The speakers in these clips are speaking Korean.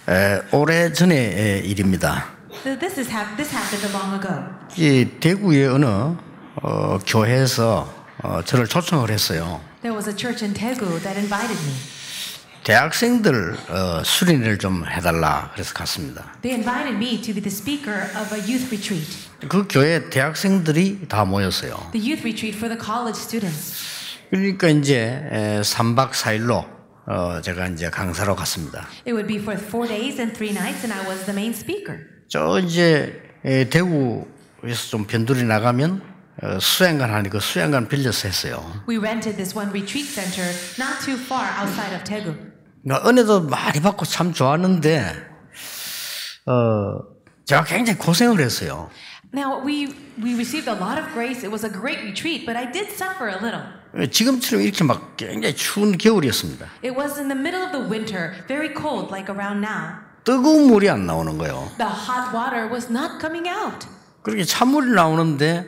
오래전의 일입니다. This happened long ago. 이 대구의 어느 교회에서 저를 초청을 했어요. There was a church in Daegu that invited me. 대학생들 수련회를 좀 해달라 그래서 갔습니다. They invited me to be the speaker of a youth retreat. 그 교회 대학생들이 다 모였어요. The youth retreat for the college students. 그러니까 이제 3박 4일로 제가 이제 강사로 갔습니다. It would be for 4 days and 3 nights, and I was the main speaker. 저 이제 대구에서 좀 변두리 나가면 수양관 하니 그 수양관 빌려서 했어요. We rented this one retreat center not too far outside of Daegu. 그러니까 은혜도 많이 받고 참 좋았는데 제가 굉장히 고생을 했어요. Now we received a lot of grace. It was a great retreat, but I did suffer a little. 지금처럼 이렇게 막 굉장히 추운 겨울이었습니다. It was in the middle of the winter, very cold, like around now. 뜨거운 물이 안 나오는 거예요. The hot water was not coming out. 그렇게 찬물이 나오는데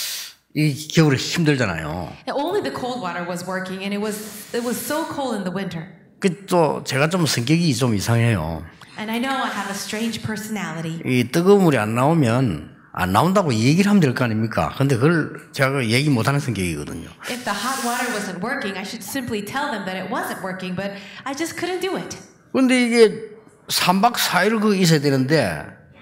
이 겨울에 힘들잖아요. Only the cold water was working, and it was so cold in the winter. 그 또 제가 좀 성격이 좀 이상해요. And I know I have a strange personality. 이 뜨거운 물이 안 나오면 안 나온다고 얘기를 하면 될 거 아닙니까? 근데 그걸 제가 얘기 못하는 성격이거든요. If the hot water wasn't working, I should simply tell them that it wasn't working, but I just couldn't do it. 근데 이게 3박 4일 그 있어야 되는데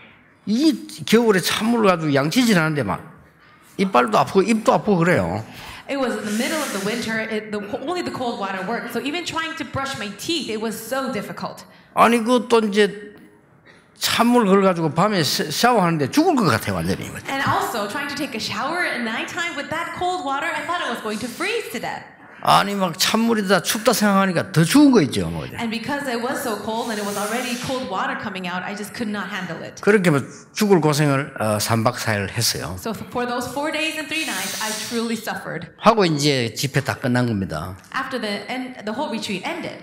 이 겨울에 찬물을 가지고 양치질 하는데 막 이빨도 아프고 입도 아프고 그래요. It was in the middle of the winter. Only the cold water worked. So even trying to brush my teeth, it was so difficult. 아니 그또 이제 찬물 그걸 가지고 밤에 샤워하는데 죽을 것 같아요 완전히. And also trying to take a shower at nighttime with that cold water, I thought I was going to freeze to death. 아니 막 찬물이다 춥다 생각하니까 더 추운 거 있죠. 뭐. And because it was so cold and it was already cold water coming out, I just could not handle it. 그렇게 뭐 죽을 고생을 3박 4일 했어요. So for those 4 days and 3 nights, I truly suffered. 하고 이제 집회 다 끝난 겁니다. After the whole retreat ended.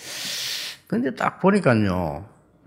근데 딱 보니까요,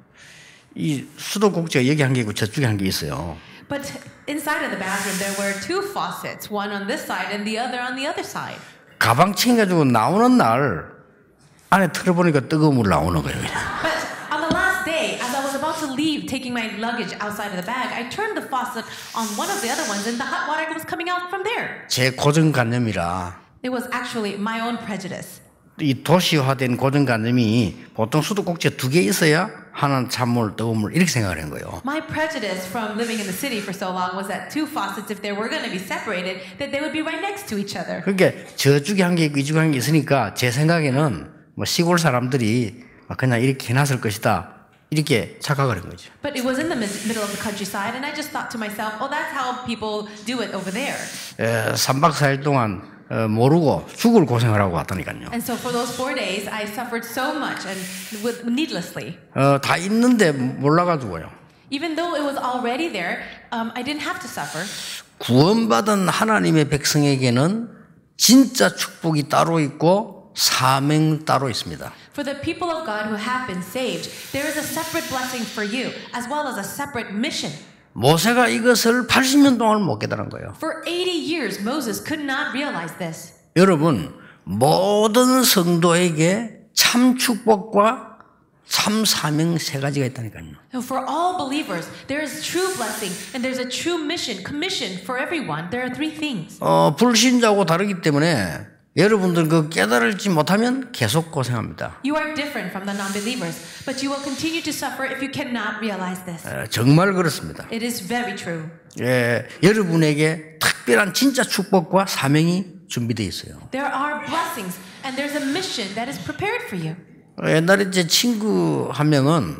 이 수도꼭지가 여기 한 개 있고 저쪽에 한 개 있어요. But inside of the bathroom, there were 2 faucets, one on this side and the other side. 가방 챙겨가지고 나오는 날 안에 틀어보니까 뜨거운 물 나오는 거예요. But on the last day, as I was about to leave, taking my luggage outside of the bag, I turned the faucet on one of the other ones, and the hot water was coming out from there. 제 고정관념이라 It was actually my own prejudice. 이 도시화된 고정관념이 보통 수도꼭지가 2개 있어야 하나는 찬물, 뜨거운 물 이렇게 생각을 한 거예요. My prejudice from living in the city for so long was that 2 faucets, if they were going to be separated, that they would be right next to each other. 그러니까 저쪽에 한 개 있고 이쪽에 한 개 있으니까 제 생각에는 뭐 시골 사람들이 그냥 이렇게 해놨을 것이다. 이렇게 착각을 한 거죠. But it was in the middle of the countryside, and I just thought to myself, oh, that's how people do it over there. 3박 4일 동안 모르고 죽을 고생을 하고 왔다니까요. And so for those 4 days, I suffered so much and needlessly. 다 있는데 몰라가지고요. Even though it was already there, I didn't have to suffer. 구원받은 하나님의 백성에게는 진짜 축복이 따로 있고 사명 따로 있습니다. For the people of God who have been saved, there is a separate blessing for you, as well as a separate mission. 모세가 이것을 80년 동안 못 깨달은 거예요. For 80 years, Moses could not realize this. 여러분, 모든 성도에게 참 축복과 참 사명 3가지가 있다니까요. For all believers, there is true blessing and there's a true mission, commission for everyone. There are 3 things. 불신자하고 다르기 때문에 여러분들 그 깨달을지 못하면 계속 고생합니다. You are different from the non-believers, but you will continue to suffer if you cannot realize this. 정말 그렇습니다. It is very true. 여러분에게 특별한 진짜 축복과 사명이 준비되어 있어요. There are blessings and there's a mission that is prepared for you. 옛날에 제 친구 한 명은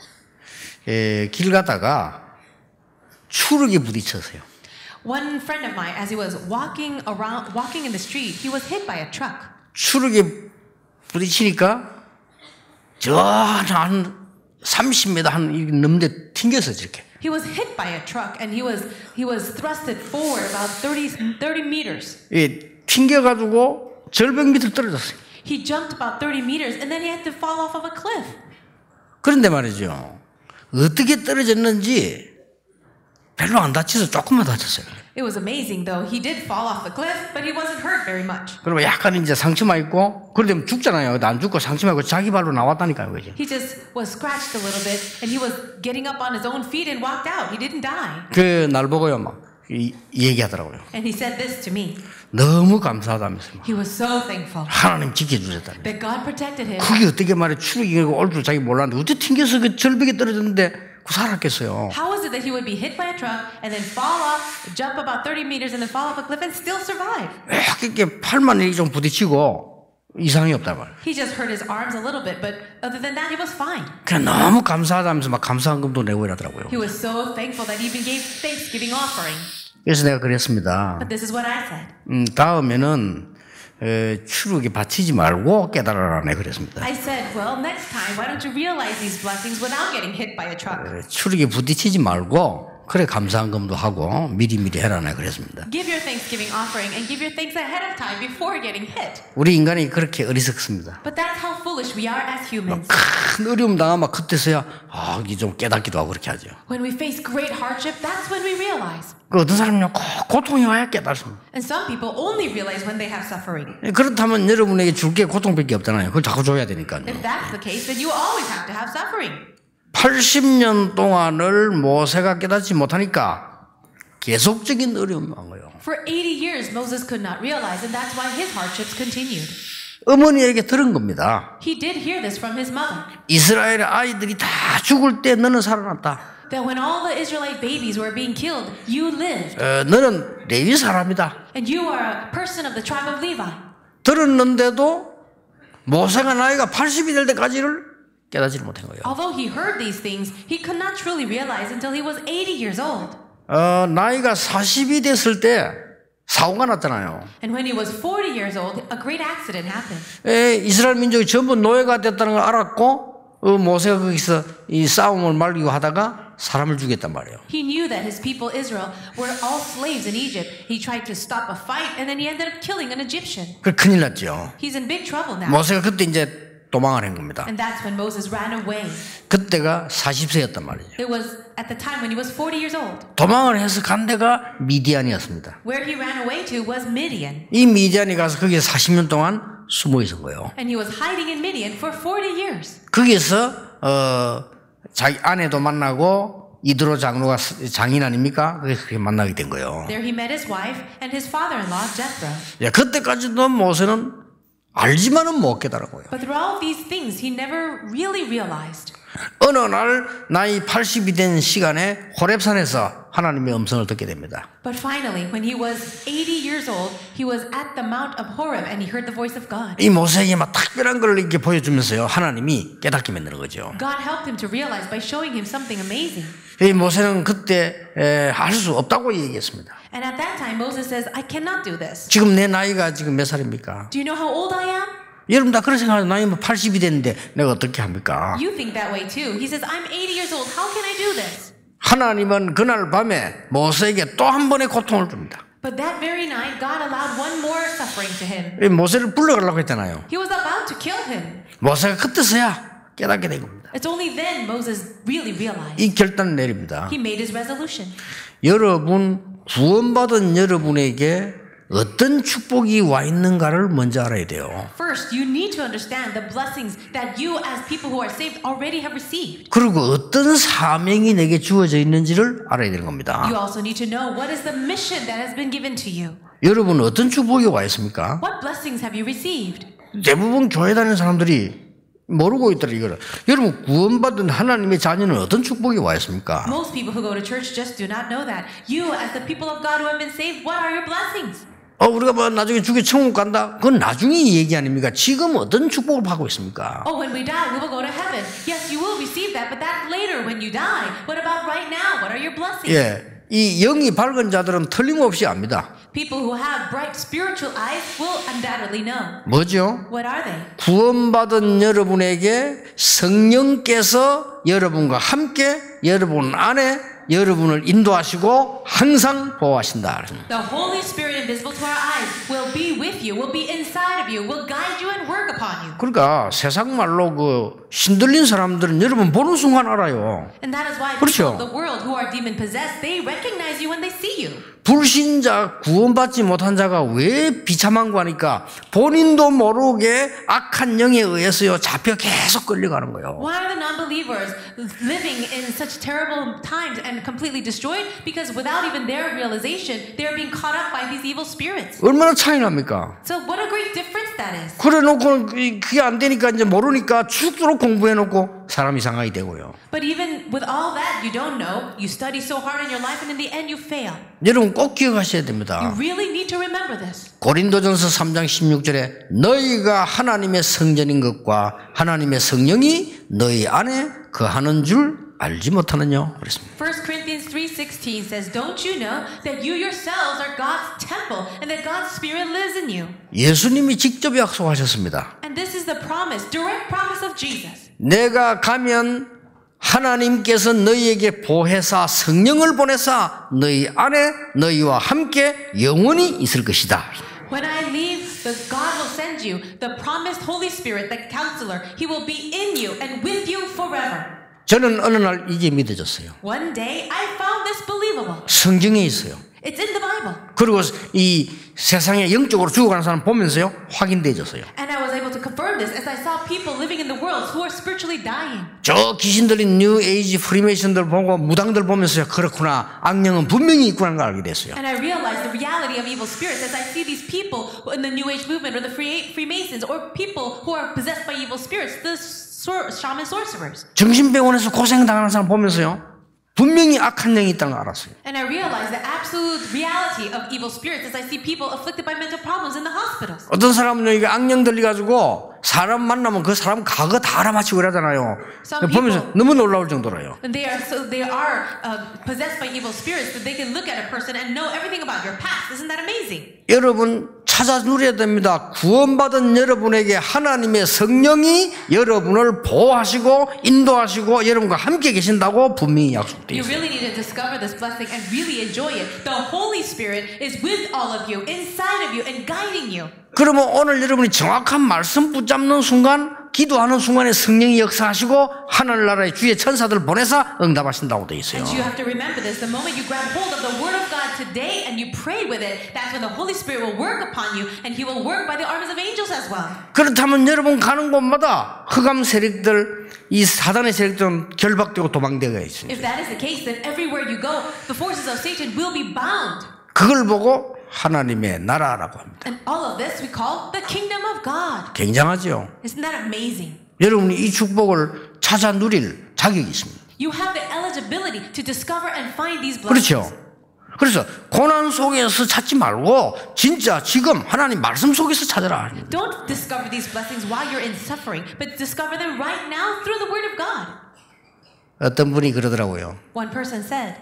길 가다가 추락에 부딪혔어요. One friend of mine, as he was walking in the street, he was hit by a truck. 추락에 부딪히니까 저 한 30m 한 넘는데 튕겼어요, 이렇게. He was hit by a truck and he was thrusted forward about 30 meters. 튕겨가지고 절벽 밑으로 떨어졌어요. He jumped about 30 meters and then he had to fall off of a cliff. 그런데 말이죠. 어떻게 떨어졌는지 별로 안 다쳐서 조금만 다쳤어요. It was amazing, though. He did fall off the cliff, but he wasn't hurt very much. 그리고 약간 이제 상처만 있고, 그러면 죽잖아요. 안 죽고 상처만 있고 자기 발로 나왔다니까요, 그죠? He just was scratched a little bit, and he was getting up on his own feet and walked out. He didn't die. 그 날 보고요, 막 얘기하더라고요. And he said this to me. 너무 감사하다면서. He was so thankful 하나님 지켜주셨다며. that God protected him. 그게 어떻게 말해 추락이고 올 줄 자기 몰랐는데 어떻게 튕겨서 그 절벽에 떨어졌는데 그 살았겠어요. How was it that he would be hit by a truck and then fall off, jump about 30 meters and then fall off a cliff and still survive? 이렇게 팔만 이렇게 좀 부딪히고 이상이 없단 말이에요. He just hurt his arms a little bit, but other than that, he was fine. 그냥 너무 감사하다면서 막 감사한금도 내고 이러더라고요. He was so thankful that he even gave Thanksgiving offering. 그래서 내가 그랬습니다. But this is what I said. 다음에는 추룩이 바치지 말고 깨달아라 내 그랬습니다. I said, well, next time, why don't you realize these blessings without getting hit by a truck? 추룩에 부딪히지 말고 그래 감사한금도 하고 미리미리 해라 내 그랬습니다. Give your Thanksgiving offering and give your thanks ahead of time before getting hit. 우리 인간이 그렇게 어리석습니다. But that's how foolish we are as humans. 큰 어려움 당하면 그때서야 이게 좀 깨닫기도 하고 그렇게 하죠. When we face great hardship, that's when we realize. 그 어떤 사람은요 고통이 와야 깨닫습니다. And some people only realize when they have suffering. 그렇다면 여러분에게 줄 게 고통밖에 없잖아요. 그걸 자꾸 줘야 되니까요. If that's the case, then you always have to have suffering. 80년 동안을 모세가 깨닫지 못하니까 계속적인 어려움이 온 거예요. For 80 years, Moses could not realize, and that's why his hardships continued. 어머니에게 들은 겁니다. He did hear this from his mother. 이스라엘의 아이들이 다 죽을 때 너는 살아났다. That when all the Israelite babies were being killed, you lived. 너는 레위 사람이다. And you are a person of the tribe of Levi. 들었는데도 모세가 나이가 80이 될 때까지를 깨닫지를 못한 거예요. Although he heard these things, he could not truly realize until he was 80 years old. 나이가 40이 됐을 때 사고가 났잖아요. And when he was 40 years old, a great accident happened. 이스라엘 민족이 전부 노예가 됐다는 걸 알았고 모세가 거기서 이 싸움을 말리고 하다가 사람을 죽였단 말이에요. He knew that his people Israel were all slaves in Egypt. He tried to stop a fight and then he ended up killing an Egyptian. 그 큰일 났죠. He's in big trouble now. 모세가 그때 이제 도망을 한 겁니다. And that's when Moses ran away. 그때가 40세였단 말이에요. It was at the time when he was 40 years old. 도망을 해서 간 데가 미디안이었습니다. Where he ran away to was Midian. 이 미디안이 가서 거기에 40년 동안 숨어 있은 거예요. And he was hiding in Midian for 40 years. 거기서 자기 아내도 만나고 이드로 장로가 장인 아닙니까? 그렇게 만나게 된 거예요. There he met his wife and his father-in-law Jethro. 그때까지도 모세는 알지만은 못 깨달았고요. But through all of these things, he never really realized. 어느 날 나이 80이 된 시간에 호렙산에서 하나님의 음성을 듣게 됩니다. But finally, when he was 80 years old, he was at the Mount of Horeb and he heard the voice of God. 이 모세에게 막 특별한 걸 이렇게 보여주면서요, 하나님이 깨닫게 만드는 거죠. God helped him to realize by showing him something amazing. 이 모세는 그때 할 수 없다고 얘기했습니다. And at that time, Moses says, I cannot do this. 지금 내 나이가 지금 몇 살입니까? Do you know how old I am? 여러분 다 그런 생각하죠. 나이 뭐 80이 됐는데 내가 어떻게 합니까? You think that way too. He says, I'm 80 years old. How can I do this? 하나님은 그날 밤에 모세에게 또 한 번의 고통을 줍니다. But that very night, God allowed one more suffering to him. 이 모세를 불러가려고 했잖아요. He was about to kill him. 모세가 그때서야 깨닫게 된 겁니다. It's only then Moses really realized. 이 결단을 내립니다. He made his resolution. 여러분, 구원받은 여러분에게 어떤 축복이 와 있는가를 먼저 알아야 돼요. First, you need to understand the blessings that you as people who are saved already have received. 그리고 어떤 사명이 내게 주어져 있는지를 알아야 되는 겁니다. You also need to know what is the mission that has been given to you. 여러분 어떤 축복이 와 있습니까? What blessings have you received? 대부분 교회 다니는 사람들이 모르고 있더라 이거를. 여러분 구원받은 하나님의 자녀는 어떤 축복이 와 있습니까? Most people who go to church just do not know that. You as the people of God who have been saved, what are your blessings? 우리가 뭐 나중에 죽게 천국 간다? 그건 나중에 얘기 아닙니까? 지금 어떤 축복을 받고 있습니까? Oh, when we die, we will go to heaven. Yes, you will receive that, but that's later when you die. What about right now? What are your blessings? 이 영이 밝은 자들은 틀림없이 압니다. People who have bright spiritual eyes will undoubtedly know. 뭐죠? What are they? 구원받은 여러분에게 성령께서 여러분과 함께 여러분 안에 여러분을 인도하시고 항상 보호하신다. The Holy Spirit, invisible to our eyes, will be with you, will be inside of you, will guide you and work upon you. 그러니까 세상 말로 그 신들린 사람들은 여러분 보는 순간 알아요. And that is why 그렇죠. people of the world who are demon possessed, they recognize you when they see you. 불신자 구원받지 못한 자가 왜 비참한고 하니까 본인도 모르게 악한 영에 의해서요 잡혀 계속 끌려가는 거예요. Why are the non-believers living in such terrible times and completely destroyed? Because without even their realization, they are being caught up by these evil spirits. 얼마나 차이 납니까? So what a great difference that is. 그래 놓고 그게 안 되니까 이제 모르니까 죽도록 공부해 놓고 사람 이상하게 되고요. But even with all that you don't know, you study so hard in your life and in the end you fail. 여러분 꼭 기억하셔야 You 됩니다. really need to remember this. 고린도전서 3장 16절에 너희가 하나님의 성전인 것과 하나님의 성령이 너희 안에 거하는 줄 알지 못하느냐 그랬습니다. 1 Corinthians 3:16 says, "Don't you know that you yourselves are God's temple and that God's Spirit lives in you?" 예수님이 직접 약속하셨습니다. And this is the promise, direct promise of Jesus. 내가 가면 하나님께서 너희에게 보혜사 성령을 보내사 너희 안에 너희와 함께 영원히 있을 것이다. When I leave, God will send you the promised Holy Spirit, the counselor. He will be in you and with you forever. 저는 어느 날 이게 믿어졌어요. One day, I found this believable. 성경에 있어요. It's in the Bible. 그리고 이 세상에 영적으로 죽어가는 사람 보면서요 확인되어졌어요. And I was able to confirm this as I saw people living in the world who are spiritually dying. 저 귀신 들린 뉴 에이지 프리메이션들 보고 무당들 보면서요 그렇구나 악령은 분명히 있구나 걸 알게 됐어요. And I realized the reality of evil spirits as I see these people in the New Age movement or the Freemasons or people who are possessed by evil spirits, the shaman sorcerers. 정신병원에서 고생당하는 사람 보면서요 분명히 악한 영이 있다는 걸 알았어요. And I realized the absolute reality of evil spirits as I see people afflicted by mental problems in the hospitals. 어떤 사람은 이게 악령 들려가지고 사람 만나면 그 사람 과거 다 알아맞히고 그러잖아요. 보면서 너무 놀라울 정도로요. And they are possessed by evil spirits that they can look at a person and know everything about your past. Isn't that amazing? 여러분 찾아 누려야 됩니다. 구원받은 여러분에게 하나님의 성령이 여러분을 보호하시고 인도하시고 여러분과 함께 계신다고 분명히 약속되어 You 있어요. really need to discover this blessing and really enjoy it. The Holy Spirit is with all of you, inside of you, and guiding you. 그러면 오늘 여러분이 정확한 말씀 붙잡는 순간 기도하는 순간에 성령이 역사하시고 하늘나라의 주의 천사들 보내서 응답하신다고 되어 있어요. And you have to remember this. The moment you grab hold of the Word of God today and you pray with it, that's when the Holy Spirit will work upon you and He will work by the arms of angels as well. 그렇다면 여러분 가는 곳마다 흑암 세력들, 이 사단의 세력들은 결박되고 도망되어 있습니다. If that is the case, then everywhere you go, the forces of Satan will be bound. 그걸 보고 하나님의 나라라고 합니다. And all of this we call the kingdom of God. 굉장하죠. Isn't that amazing? 여러분이 이 축복을 찾아 누릴 자격이 있습니다. You have the eligibility to discover and find these blessings. 그렇죠. 그래서 고난 속에서 찾지 말고 진짜 지금 하나님 말씀 속에서 찾아라. Don't discover these blessings while you're in suffering, but discover them right now through the Word of God. 어떤 분이 그러더라고요. One person said,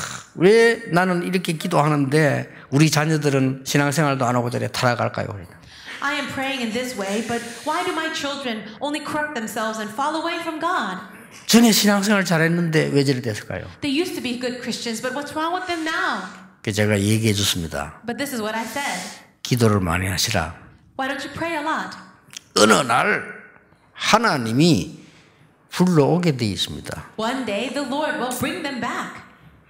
왜 나는 이렇게 기도하는데 우리 자녀들은 신앙생활도 안 하고 저래 타락할까요? I am praying in this way, but why do my children only corrupt themselves and fall away from God? 전에 신앙생활 잘했는데 왜 저래 됐을까요? They used to be good Christians, but what's wrong with them now? 제가 얘기해 줬습니다. But this is what I said. 기도를 많이 하시라. Why don't you pray a lot? 어느 날 하나님이 불러오게 되어 있습니다. One day the Lord will bring them back.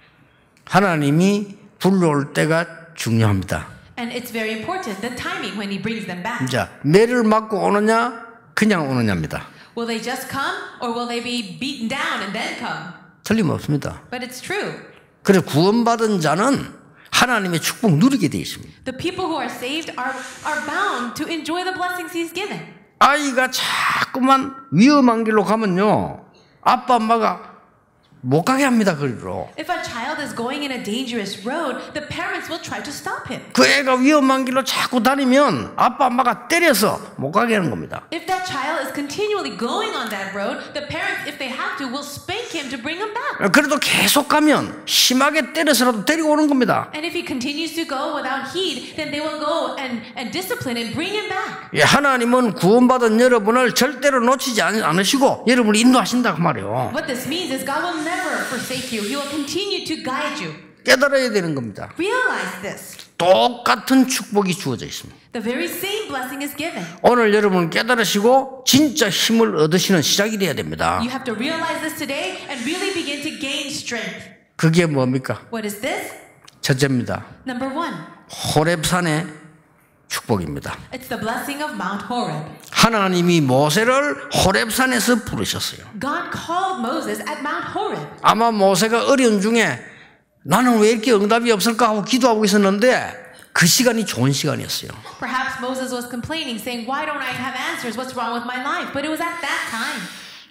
하나님이 불러올 때가 중요합니다. And it's very important, the timing when He brings them back. 자, 매를 맞고 오느냐 그냥 오느냐입니다. Will they just come or will they be beaten down and then come? 틀림없습니다. But it's true. 그래서 구원받은 자는 하나님의 축복 누리게 되어 있습니다. The people who are saved are bound to enjoy the blessings He's given. 아이가 자꾸만 위험한 길로 가면요. 아빠 엄마가 못 가게 합니다. 그리로. If a child is going in a dangerous road, the parents will try to stop him. 그 애가 위험한 길로 자꾸 다니면 아빠 엄마가 때려서 못 가게 하는 겁니다. If that child is continually going on that road, the parents, if they have to, will spank him to bring him back. 그래도 계속 가면 심하게 때려서라도 데리고 오는 겁니다. And if he continues to go without heed, then they will go and discipline and bring him back. 예, 하나님은 구원받은 여러분을 절대로 놓치지 않으시고 여러분을 인도하신다 그 말이에요. What this means is God will never forsake you. He will continue to guide you. 깨달아야 되는 겁니다. Realize this. 똑같은 축복이 주어져 있습니다. The very same blessing is given. 오늘 여러분 깨달으시고 진짜 힘을 얻으시는 시작이 돼야 됩니다. You have to realize this today and really begin to gain strength. 그게 뭡니까? What is this? 첫째입니다. Number one. 호렙산의 축복입니다. It's the blessing of Mount Horeb. 하나님이 모세를 호렙산에서 부르셨어요. God called Moses at Mount Horeb. 아마 모세가 어려운 중에 나는 왜 이렇게 응답이 없을까 하고 기도하고 있었는데 그 시간이 좋은 시간이었어요. Perhaps Moses was complaining, saying, "Why don't I have answers? What's wrong with my life?" But it was at that time.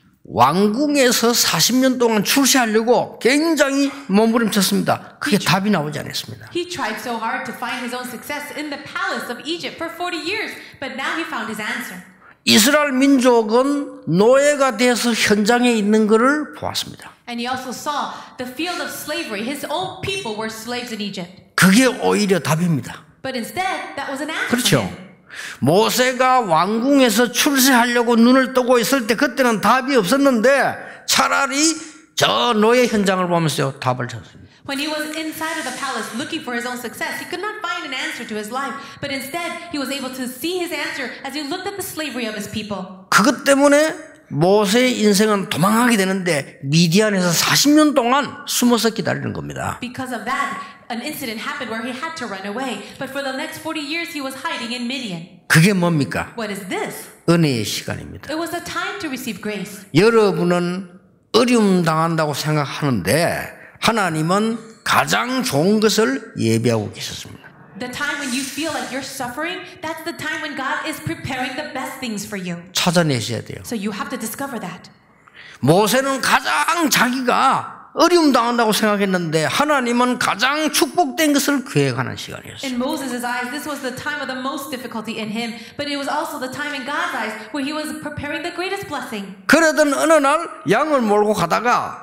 왕궁에서 40년 동안 출세하려고 굉장히 몸부림쳤습니다. 그게 답이 나오지 않았습니다. He tried so hard to find his own success in the palace of Egypt for 40 years, but now he found his answer. 이스라엘 민족은 노예가 돼서 현장에 있는 것을 보았습니다. And he also saw the field of slavery. His own people were slaves in Egypt. 그게 오히려 답입니다. But instead, that was an answer. 그렇죠. for him. 모세가 왕궁에서 출세하려고 눈을 뜨고 있을 때 그때는 답이 없었는데 차라리 저 노예 현장을 보면서 답을 찾습니다. When he was inside of the palace looking for his own success, he could not find an answer to his life. But instead, he was able to see his answer as he looked at the slavery of his people. 그것 때문에 모세의 인생은 도망하게 되는데 미디안에서 40년 동안 숨어서 기다리는 겁니다. Because of that, an incident happened where he had to run away. But for the next 40 years, he was hiding in Midian. 그게 뭡니까? What is this? 은혜의 시간입니다. It was a time to receive grace. 여러분은 어려움 당한다고 생각하는데 하나님은 가장 좋은 것을 예비하고 계셨습니다. The time when you feel like you're suffering, that's the time when God is preparing the best things for you. 찾아내셔야 돼요. So you have to discover that. 모세는 가장 자기가 어려움 당한다고 생각했는데 하나님은 가장 축복된 것을 계획하는 시간이었어요. In Moses' eyes, this was the time of the most difficulty in him, but it was also the time in God's eyes where he was preparing the greatest blessing. 그러던 어느 날 양을 몰고 가다가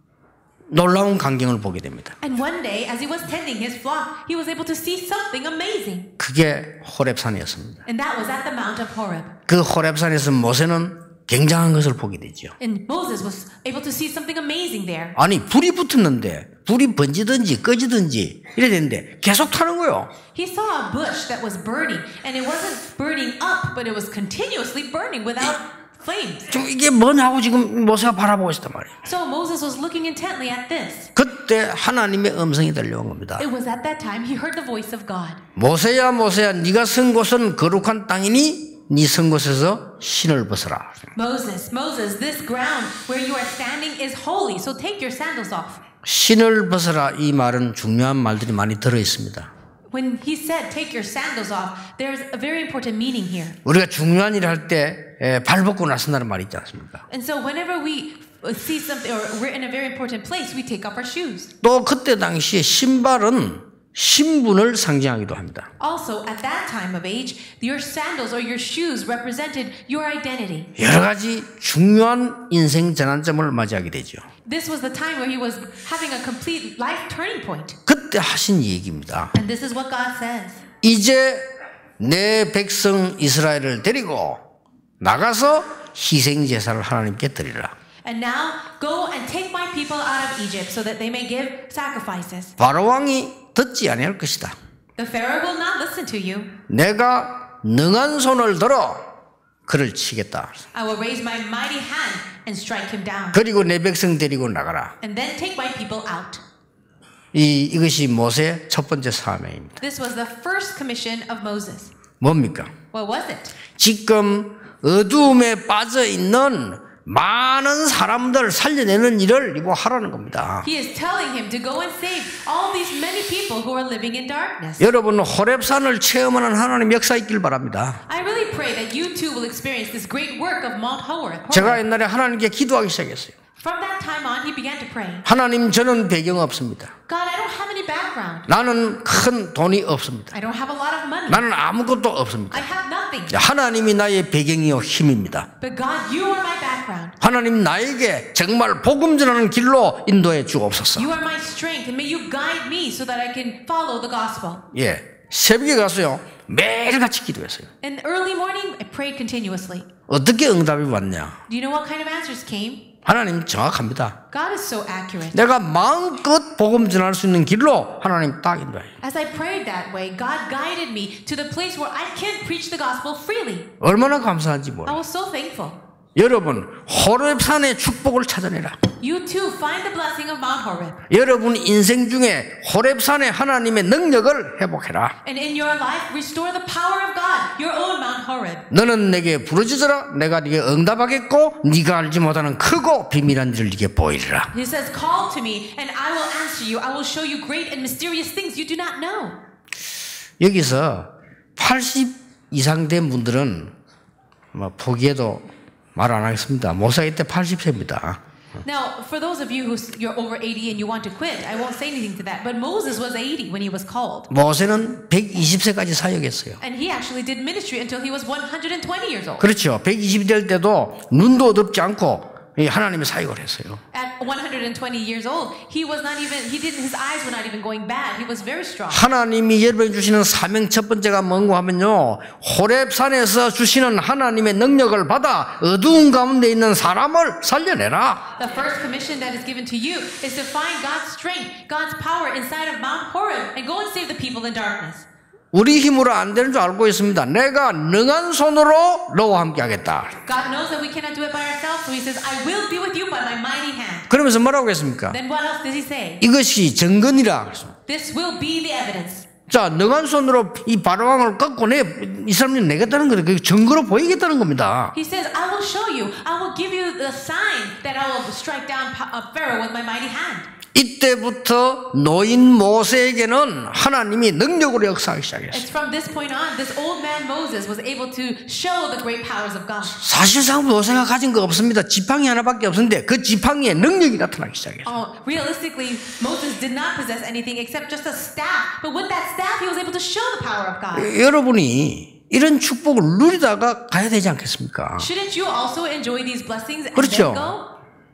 놀라운 광경을 보게 됩니다. And one day, as he was tending his flock, he was able to see something amazing. 그게 호렙산이었습니다. And that was at the Mount of Horeb. 그 호렙산에서 모세는 굉장한 것을 보게 되죠. And Moses was able to see something amazing there. 아니 불이 붙었는데 불이 번지든지 꺼지든지 이래 되는데 계속 타는 거예요. He saw a bush that was burning, and it wasn't burning up, but it was continuously burning without flames. 좀 이게 뭐냐고 지금 모세가 바라보고 있었단 말이에요. So Moses was looking intently at this. 그때 하나님의 음성이 들려온 겁니다. It was at that time he heard the voice of God. 모세야 모세야 네가 선 곳은 거룩한 땅이니 네 선 곳에서 신을 벗어라. Moses, Moses, this ground where you are standing is holy, so take your sandals off. 신을 벗어라 이 말은 중요한 말들이 많이 들어 있습니다. When he said take your sandals off, there's a very important meaning here. 우리가 중요한 일을 할 때 발 벗고 나선다는 말이 있지 않습니까? And so whenever we see something or we're in a very important place, we take off our shoes. 또 그때 당시에 신발은 신분을 상징하기도 합니다. Also, at that time of age, your sandals or your shoes represented your identity. 여러 가지 중요한 인생 전환점을 맞이하게 되죠. This was the time where he was having a complete life turning point. 그때 하신 얘기입니다. And this is what God says. 이제 내 백성 이스라엘을 데리고 나가서 희생 제사를 하나님께 드리라. And now go and take my people out of Egypt so that they may give sacrifices. 바로 왕이 듣지 아니할 것이다. The Pharaoh will not listen to you. 내가 능한 손을 들어 그를 치겠다. I will raise my mighty hand and strike him down. 그리고 내 백성 데리고 나가라. And then take my people out. 이것이 모세의 첫 번째 사명입니다. This was the first commission of Moses. 뭡니까? What was it? 지금 어두움에 빠져 있는 많은 사람들 살려내는 일을 이거 하라는 겁니다. He is telling him to go and save all these many people who are living in darkness. 여러분 호렙산을 체험하는 하나님 역사 있길 바랍니다. I really pray that you too will experience this great work of Mount Horeb. 제가 옛날에 하나님께 기도하기 시작했어요. From that time on, he began to pray. 하나님 저는 배경 없습니다. God, I don't have any background. 나는 큰 돈이 없습니다. I don't have a lot of money. 나는 아무것도 없습니다. I have nothing. 하나님이 나의 배경이요 힘입니다. But God, you are my background. 하나님 나에게 정말 복음 전하는 길로 인도해 주옵소서. You are my strength, and may you guide me so that I can follow the gospel. 예, 새벽에 가서요 매일같이 기도했어요. In the early morning, I prayed continuously. 어떻게 응답이 왔냐? Do you know what kind of answers came? 하나님 정확합니다. God is so accurate. 내가 마음껏 복음 전할 수 있는 길로 하나님 딱 인도해요. As I prayed that way, God guided me to the place where I can preach the gospel freely. 얼마나 감사한지 I 몰라요. was so thankful. 여러분 호렙산의 축복을 찾아내라. You too find the blessing of Mount Horeb. 여러분 인생 중에 호렙산의 하나님의 능력을 회복해라. And in your life, restore the power of God, your own Mount Horeb. 너는 내게 부르짖어라. 내가 네게 응답하겠고 네가 알지 못하는 크고 비밀한 일을 네게 보이리라. He says, call to me and I will answer you. I will show you great and mysterious things you do not know. 여기서 80 이상 된 분들은 뭐 포기해도 말 안 하겠습니다. 모세가 이때 80세입니다. Now, for those of you you're over 80 and you want to quit, I won't say anything to that. But Moses was 80 when he was called. 모세는 120세까지 사역했어요. And he actually did ministry until he was 120 years old. 그렇죠. 120이 될 때도 눈도 어둡지 않고 하나님의 사역을 했어요. At 120 years old, his eyes were not even going bad. He was very strong. 하나님이 여러분이 주시는 사명 첫 번째가 뭔고 하면요. 호렙산에서 주시는 하나님의 능력을 받아 어두운 가운데 있는 사람을 살려내라. The first commission that is given to you is to find God's strength, God's power inside of Mount Horeb and go and save the people in darkness. 우리 힘으로 안 되는 줄 알고 있습니다. 내가 능한 손으로 너와 함께 하겠다. God knows that we cannot do it by ourselves, so he says, I will be with you by my mighty hand. 그러면서 뭐라고 했습니까? Then what else does he say? 이것이 증거니라. This will be the evidence. 자, 능한 손으로 이 바로왕을 꺾고 이 사람을 내겠다는 거예요. 그 증거로 보이겠다는 겁니다. He says, I will show you. I will give you the sign that I will strike down Pharaoh with my mighty hand. 이때부터 노인 모세에게는 하나님이 능력으로 역사하기 시작했어요. It's from this point on, this old man Moses was able to show the great powers of God. 사실상 모세가 가진 거 없습니다. 지팡이 하나밖에 없는데 그 지팡이에 능력이 나타나기 시작했어요. Realistically, Moses did not possess anything except just a staff. But with that staff, he was able to show the power of God. 여러분이 이런 축복을 누리다가 가야 되지 않겠습니까? Shouldn't you also enjoy these blessings and 그렇죠. then go?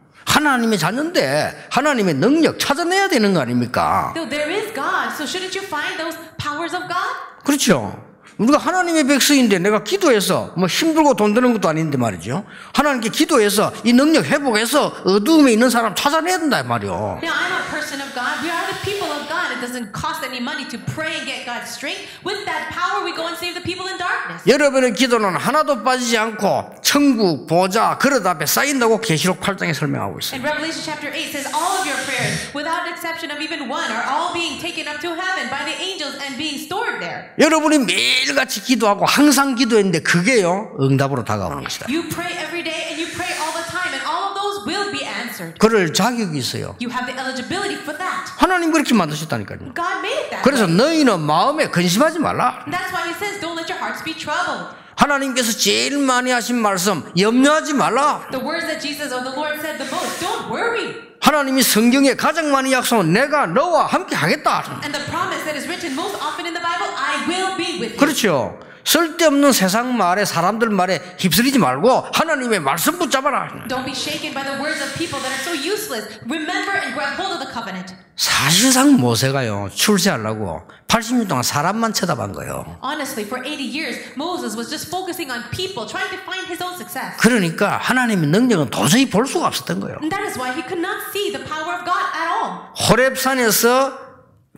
하나님의 자녀인데 하나님의 능력 찾아내야 되는 거 아닙니까? So there is God. So shouldn't you find those powers of God? 그렇죠. 우리가 하나님의 백성인데 내가 기도해서 뭐 힘들고 돈 드는 것도 아닌데 말이죠. 하나님께 기도해서 이 능력 회복해서 어두움에 있는 사람 찾아내야 된다 말이요. Now I'm a person of God. We are the people of God. It doesn't cost any money to pray and get God's strength. With that power, we go and save the people in darkness. 여러분의 기도는 하나도 빠지지 않고 천국, 보좌, 그릇 앞에 쌓인다고 계시록 8장에 설명하고 있어요. In Revelation chapter 8 says all of your prayers, without exception of even one, are all being taken up to heaven by the angels and being stored there. 여러분이 매일같이 기도하고 항상 기도했는데 그게요 응답으로 다가오는 것이다. You pray every day and you pray all the time and all of those will be answered. 그럴 자격이 있어요. You have the eligibility for that. 하나님 그렇게 만드셨다니까요. God made it that 그래서 way. 너희는 마음에 근심하지 말라. And that's why he says, don't let your hearts be troubled. 하나님께서 제일 많이 하신 말씀 염려하지 말라. The words that Jesus or the Lord said the most, don't worry. 하나님이 성경에 가장 많이 약속은 내가 너와 함께 하겠다. And the promise that is written most often in the Bible, I will be with you. 그렇죠. 쓸데없는 세상 말에 사람들 말에 휩쓸리지 말고 하나님의 말씀 붙잡아라. Don't be shaken by the words of people that are so useless. Remember and grab hold of the covenant. 사실상 모세가요 출세하려고 80년 동안 사람만 쳐다본 거예요. Honestly, for 80 years, Moses was just focusing on people, trying to find his own success. 그러니까 하나님의 능력은 도저히 볼 수가 없었던 거예요. And that is why he could not see the power of God at all. 호렙산에서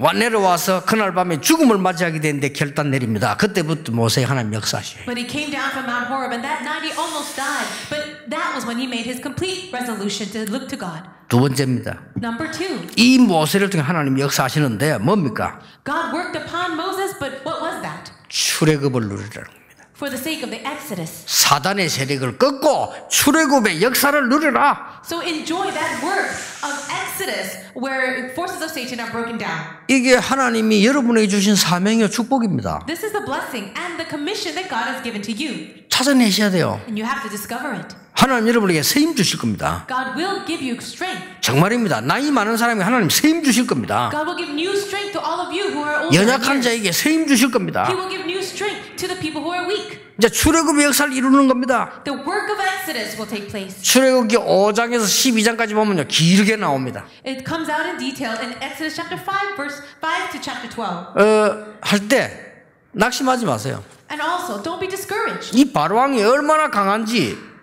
내려와서 그날 밤에 죽음을 맞이하게 되는데 결단 내립니다. 그때부터 모세 하나님 역사하시요. But he came down from Mount Horeb, and that night he almost died. But that was when he made his complete resolution to look to God. 두 번째입니다. Number 2. 이 모세를 통해 하나님 역사하시는데 뭡니까? God worked upon Moses, but what was that? 출애굽을 누리라는 겁니다. For the sake of the Exodus. 사단의 세력을 꺾고 출애굽의 역사를 누리라. So enjoy that work of Exodus where forces of Satan are broken down. 이게 하나님이 여러분에게 주신 사명이요 축복입니다. This is the blessing and the commission that God has given to you. 찾아내셔야 돼요. And you have to discover it. 하나님 여러분에게 세임 주실 겁니다. God will give you strength. 정말입니다. 나이 많은 사람이 하나님 세임 주실 겁니다. God will give new strength to all of you who are older. 연약한 자에게 세임 주실 겁니다. He will give new strength to the people who are weak. 이제 출애굽의 역사를 이루는 겁니다. The work of Exodus will take place. 출애굽기 5장에서 12장까지 보면요 길게 나옵니다. It comes out in detail in Exodus chapter 5 verse 5 to chapter 12. 할 때 낙심하지 마세요. And also don't be discouraged. 이 바로왕이 얼마나 강한지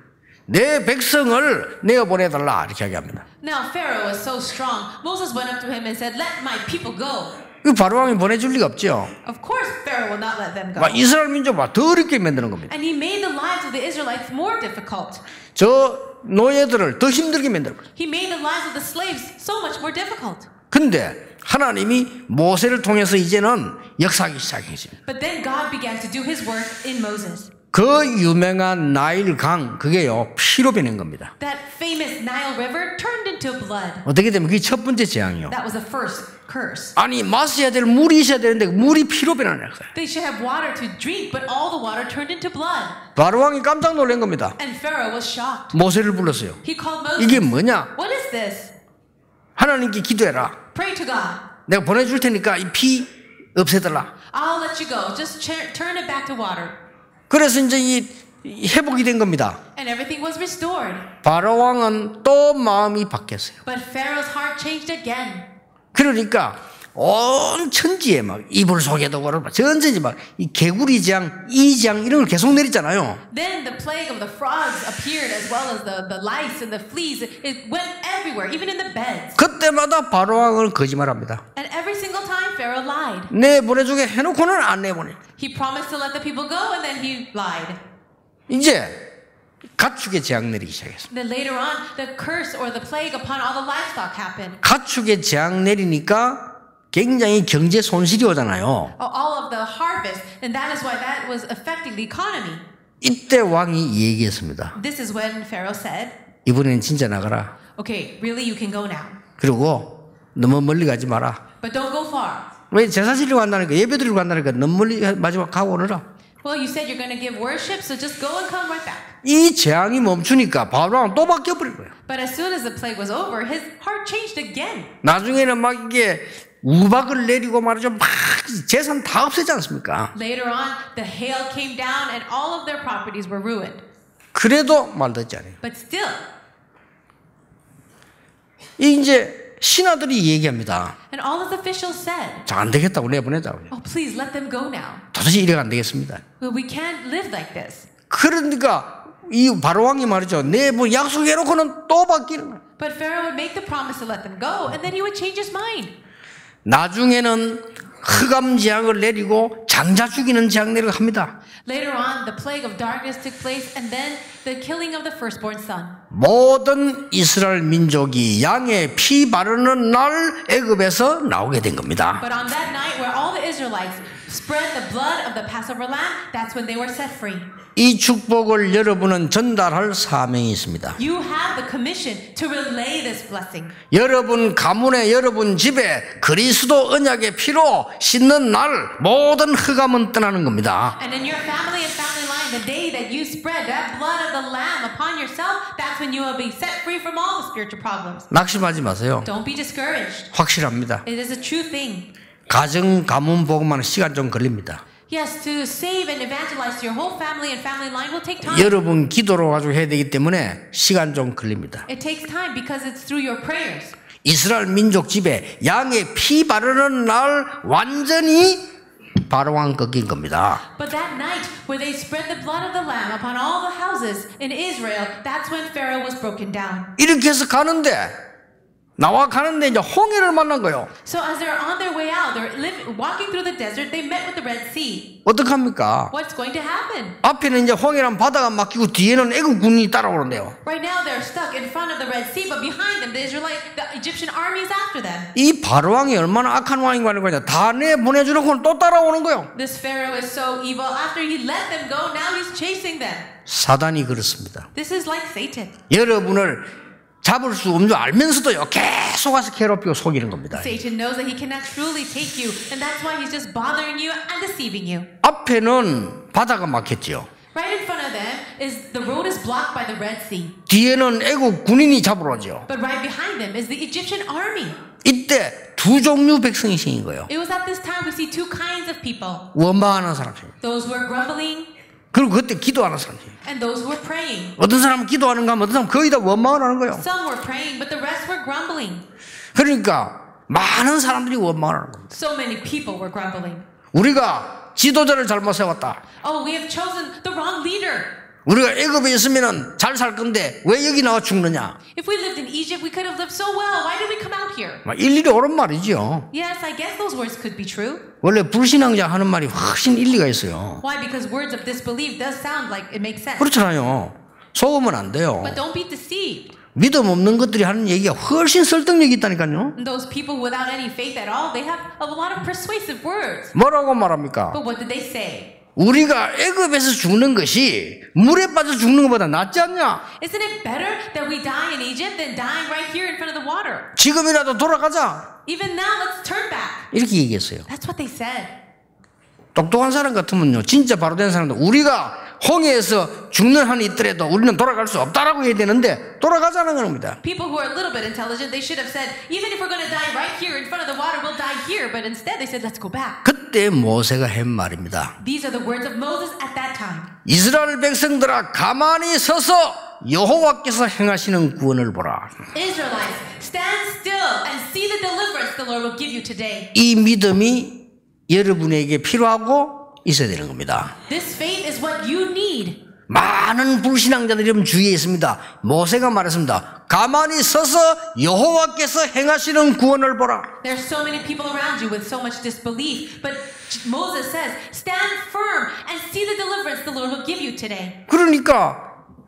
내 백성을 내어보내달라 이렇게 이야기합니다. Now Pharaoh was so strong. Moses went up to him and said, "Let my people go." 이 바로왕이 보내줄 리가 없죠. Of course, Pharaoh will not let them go. 이스라엘 민족을 더 어렵게 만드는 겁니다. And he made the lives of the Israelites more difficult. 저 노예들을 더 힘들게 만드는 거예요. He made the lives of the slaves so much more difficult. 근데 하나님이 모세를 통해서 이제는 역사하기 시작했습니다. But then God began to do his work in Moses. 그 유명한 나일 강 그게요 피로 변한 겁니다. That famous Nile River turned into blood. 어떻게 되면 그게 첫 번째 재앙이요. That was the first curse. 아니 마셔야 될 물이 있어야 되는데 물이 피로 변하는 거예요. They should have water to drink, but all the water turned into blood. 바로왕이 깜짝 놀란 겁니다. And Pharaoh was shocked. 모세를 불렀어요. He called Moses. 이게 뭐냐? What is this? 하나님께 기도해라. Pray to God. 내가 보내줄 테니까 이 피 없애달라. I'll let you go. Just turn it back to water. 그래서 이제 이 회복이 된 겁니다. And everything was restored. 바로왕은 또 마음이 바뀌었어요. But Pharaoh's heart changed again. 그러니까 온 천지에 막 이불 속에도 그렇고 전천지 막 이 개구리 재앙, 이 재앙 이런 걸 계속 내렸잖아요. Then the plague of the frogs appeared as well as the lice and the fleas. It went everywhere, even in the beds. 그때마다 바로왕은 거짓말합니다. And every single time Pharaoh lied. 내 보내주게 해놓고는 안 내보내. He promised to let the people go and then he lied. 이제 가축의 재앙 내리기 시작했어요. Then later on, the curse or the plague upon all the livestock happened. 가축의 재앙 내리니까 굉장히 경제 손실이 오잖아요. All of the harvest, and that is why that was affecting the economy. 이때 왕이 얘기했습니다. This is when Pharaoh said, 이번에는 진짜 나가라. "Okay, really, you can go now, 그리고 너무 멀리 가지 마라. but don't go far." 왜 제사 지리고 간다니까 예배 드리고 간다니까 너무 멀리 마지막 가고 오너라. Well, you said you're going to give worship, so just go and come right back. 이 재앙이 멈추니까 바로왕은 또 바뀌어버린 거예요. But as soon as the plague was over, his heart changed again. 나중에는 막 이게 우박을 내리고 말이죠. 막 재산 다 없애지 않습니까? Later on, the hail came down and all of their properties were ruined. 그래도 말 듣지 않아요. But still, 이제 신하들이 얘기합니다. and all of the officials said, 자, 안 되겠다고 내보내자고. "Oh, please let them go now. 도저히 이래가 안 되겠습니다. Well, we can't live like this." 그러니까 이 바로왕이 말이죠. 내 뭐 약속해놓고는 또 바뀌는 거예요. But Pharaoh would make the promise to let them go, and then he would change his mind. 나중에는 흑암 재앙을 내리고 장자 죽이는 재앙 내리고 합니다. Later on, the plague of darkness took place, and then the killing of the firstborn son. 모든 이스라엘 민족이 양의 피 바르는 날 애굽에서 나오게 된 겁니다. But on that night, where all the Israelites spread the blood of the Passover lamb, that's when they were set free. 이 축복을 여러분은 전달할 사명이 있습니다. You have the commission to relay this blessing. 여러분 가문에 여러분 집에 그리스도 언약의 피로 씻는 날 모든 흑암은 떠나는 겁니다. And in your family and family line, the day that you spread that blood of the lamb upon yourself, that's when you will be set free from all the spiritual problems. 낙심하지 마세요. Don't be discouraged. 확실합니다. It is a true thing. 가정 가문 복음하는 시간 좀 걸립니다. Yes, to save and evangelize to your whole family and family line will take time. 여러분 기도로 가지고 해야 되기 때문에 시간 좀 걸립니다. It takes time because it's through your prayers. 이스라엘 민족 집에 양의 피 바르는 날 완전히 바로왕 꺾인 겁니다. But that night where they spread the blood of the lamb upon all the houses in Israel, that's when Pharaoh was broken down. 이렇게 해서 가는데 이제 홍해를 만난 거예요. So as they're on their way out, walking through the desert, they met with the Red Sea. 어떡합니까? What's going to happen? 앞에는 이제 홍해란 바다가 막히고 뒤에는 애국 군인이 따라오는데요. Right now they're stuck in front of the Red Sea, but behind them the Egyptian army is after them. 이 바로왕이 얼마나 악한 왕인가 거냐. 다 내보내주놓고는 또 따라오는 거예요. This Pharaoh is so evil. After he let them go, now he's chasing them. 사단이 그렇습니다. This is like Satan. 여러분을 잡을 수 없는 줄 알면서도요 계속 와서 괴롭히고 속이는 겁니다. Satan knows that he cannot truly take you, and that's why he's just bothering you and deceiving you. 앞에는 바다가 막혔지요. Right in front of them is the road is blocked by the Red Sea. 뒤에는 애국 군인이 잡으러 오죠. But right behind them is the Egyptian army. 이때 두 종류 백성이 생긴 거예요. It was at this time we see two kinds of people. 원망하는 사람, Those who are grumbling 그리고 그때 기도하는 사람. and those who were praying. 어떤 사람은 기도하는가 하면 어떤 사람은 거의 다 원망을 하는 거예요. Some were praying, but the rest were grumbling. 그러니까 많은 사람들이 원망을 하는 겁니다. So many people were grumbling. 우리가 지도자를 잘못 세웠다. Oh, we have chosen the wrong leader. 우리가 애굽에 있으면 잘 살 건데 왜 여기 나와 죽느냐? If we lived in Egypt, we could have lived so well. Why did we come out here? 일일이 옳은 말이죠. Yes, I guess those words could be true. 원래 불신앙자 하는 말이 훨씬 일리가 있어요. Why? Because words of disbelief does sound like it makes sense. 그렇잖아요. 속으면 안 돼요. But don't be deceived. 믿음 없는 것들이 하는 얘기가 훨씬 설득력이 있다니까요. Those people without any faith at all, they have a lot of persuasive words. 뭐라고 말합니까? But what did they say? 우리가 애굽에서 죽는 것이 물에 빠져 죽는 것보다 낫지 않냐? Isn't it better that we die in Egypt than dying right here in front of the water? 지금이라도 돌아가자. Even now, let's turn back. 이렇게 얘기했어요. That's what they said. 똑똑한 사람 같으면요, 진짜 바로 된 사람도 우리가 홍해에서 죽는 한이 있더라도 우리는 돌아갈 수 없다라고 해야 되는데 돌아가자는 겁니다. People who are a little bit intelligent, they should have said, even if we're going to die right here in front of the water, we'll die here. But instead, they said, let's go back. 그때 모세가 한 말입니다. These are the words of Moses at that time. 이스라엘 백성들아 가만히 서서 여호와께서 행하시는 구원을 보라. Israelites, stand still and see the deliverance the Lord will give you today. 이 믿음이 여러분에게 필요하고 있어야 되는 겁니다. This faith is what you need. 많은 불신앙자들이 여러분 주위에 있습니다. 모세가 말했습니다. 가만히 서서 여호와께서 행하시는 구원을 보라. There's so many people around you with so much disbelief, but Moses says, stand firm and see the deliverance the Lord will give you today. 그러니까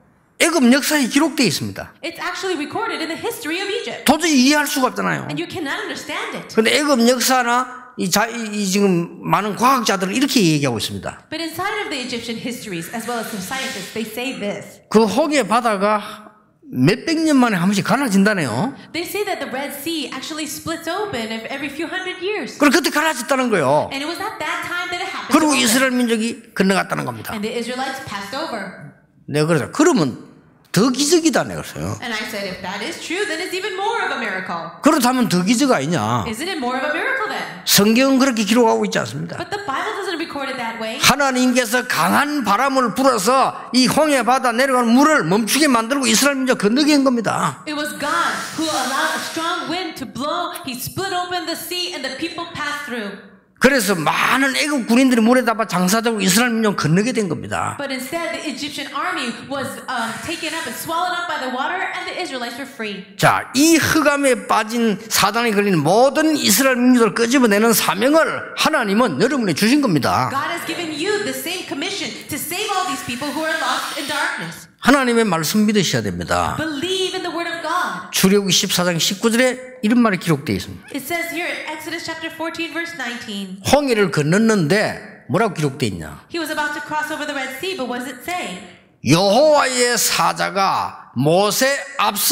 애굽 역사에 기록되어 있습니다. It's actually recorded in the history of Egypt. 도저히 이해할 수가 없잖아요. And you cannot understand it. 그런데 애굽 역사나 이 지금 많은 과학자들은 이렇게 얘기하고 있습니다. But inside of the Egyptian histories, as well as some scientists, they say this. 그 홍해 바다가 몇백 년 만에 한 번씩 갈라진다네요. They say that the Red Sea actually splits open every few hundred years. 그리고 그때 갈라졌다는 거예요. And it was at that time that it happened. 그리고 이스라엘 민족이 건너갔다는 겁니다. And the Israelites passed over. 내가 그래서 그러면 더 기적이다 내가 그랬어요. And I said, if that is true, then it's even more of a miracle. 그렇다면 더 기적 아니냐? Isn't it more of a miracle then? 성경은 그렇게 기록하고 있지 않습니다. But the Bible doesn't record it that way. 하나님께서 강한 바람을 불어서 이 홍해 바다 내려가는 물을 멈추게 만들고 이스라엘 민족 건너게 한 겁니다. It was God who allowed a strong wind to blow. He split open the sea and the people passed through. 그래서 많은 애국 군인들이 물에 담아 장사되고 이스라엘 민족 건너게 된 겁니다. But instead, the Egyptian army was taken up and swallowed up by the water, and the Israelites were free. 자, 이 흑암에 빠진 사단이 걸린 모든 이스라엘 민족을 끄집어내는 사명을 하나님은 여러분에 주신 겁니다. God has given you the same commission to save all these people who are lost in darkness. 하나님의 말씀 믿으셔야 됩니다. Believe in the word of God. 출애굽기 14장 19절에 이런 말이 기록되어 있습니다. It says here in Exodus chapter 14, verse 19. 홍해를 건넜는데 뭐라고 기록되어 있냐? He was about to cross over the Red Sea, but what does it say? 여호와의 사자가 모세 앞서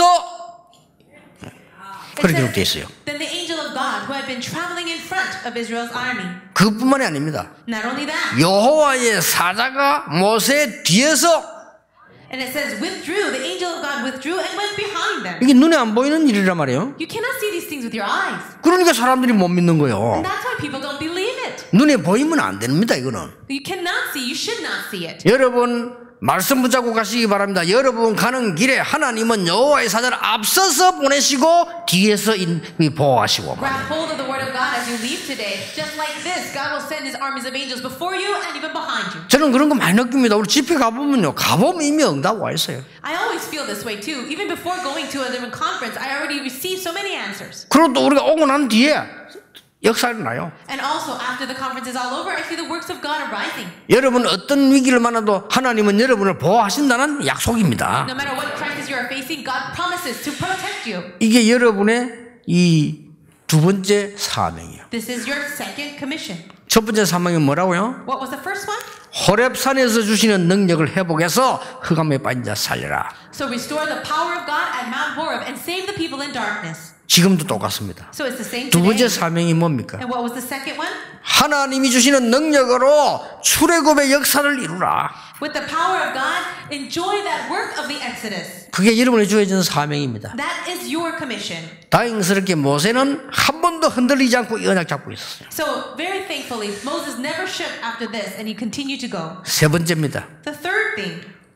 그렇게 기록되어 있어요. Then the angel of God who had been traveling in front of Israel's army. 그뿐만이 아닙니다. Not only that. 여호와의 사자가 모세 뒤에서 And it says withdrew. The angel of God withdrew and went behind them. 이게 눈에 안 보이는 일이란 말이에요. You cannot see these things with your eyes. 그러니까 사람들이 못 믿는 거예요. And that's why people don't believe it. 눈에 보이면 안 됩니다. 이거는. You cannot see. You should not see it. 여러분 말씀 붙잡고 가시기 바랍니다. 여러분 가는 길에 하나님은 여호와의 사자를 앞서서 보내시고 뒤에서 보호하시고. Grab hold of the word of God as you leave today. Just like this, God will send His armies of angels before you and even behind you. 저는 그런 거 많이 느낍니다. 우리 집회 가보면요. 가보면 이미 응답 와 있어요. I always feel this way too. Even before going to a different conference, I already received so many answers. 그리고 또 우리가 오고 난 뒤에 역사를 나요. And also, after the conference is all over, I see the works of God arising. 여러분 어떤 위기를 만나도 하나님은 여러분을 보호하신다는 약속입니다. No matter what crisis you are facing, God promises to protect you. 이게 여러분의 이 두 번째 사명이에요. This is your second commission. 첫 번째 사명이 뭐라고요? What was the first one? 호렙산에서 주시는 능력을 회복해서 흑암에 빠진 자 살려라. So restore the power of God at Mount Horeb and save the people in darkness. 지금도 똑같습니다. So it's the same 두 번째 today. 사명이 뭡니까? And what was the second one? 하나님이 주시는 능력으로 출애굽의 역사를 이루라. With the power of God, enjoy that work of the Exodus. 그게 여러분이 주어진 사명입니다. That is your commission. 다행스럽게 모세는 한 번도 흔들리지 않고 이 언약 잡고 있었어요. So very thankfully, Moses never shook after this, and he continued to go. 세 번째입니다. The third thing,